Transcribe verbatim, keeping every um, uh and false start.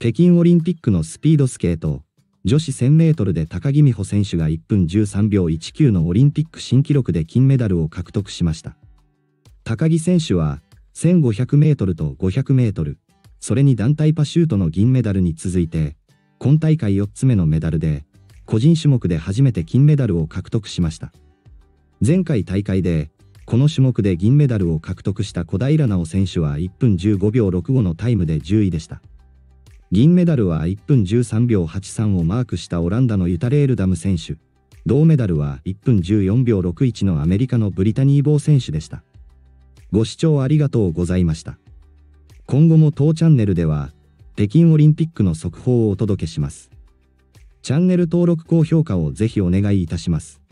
北京オリンピックのスピードスケート、女子せんメートルで高木美帆選手がいっぷんじゅうさんびょういちきゅうのオリンピック新記録で金メダルを獲得しました。高木選手は、せんごひゃくメートルとごひゃくメートル、それに団体パシュートの銀メダルに続いて、今大会よっつめのメダルで、個人種目で初めて金メダルを獲得しました。前回大会で、この種目で銀メダルを獲得した小平奈緒選手はいっぷんじゅうごびょうろくごのタイムでじゅういでした。銀メダルはいっぷんじゅうさんびょうはちさんをマークしたオランダのユタレールダム選手。銅メダルはいっぷんじゅうよんびょうろくいちのアメリカのブリタニー・ボー選手でした。ご視聴ありがとうございました。今後も当チャンネルでは、北京オリンピックの速報をお届けします。チャンネル登録高評価をぜひお願いいたします。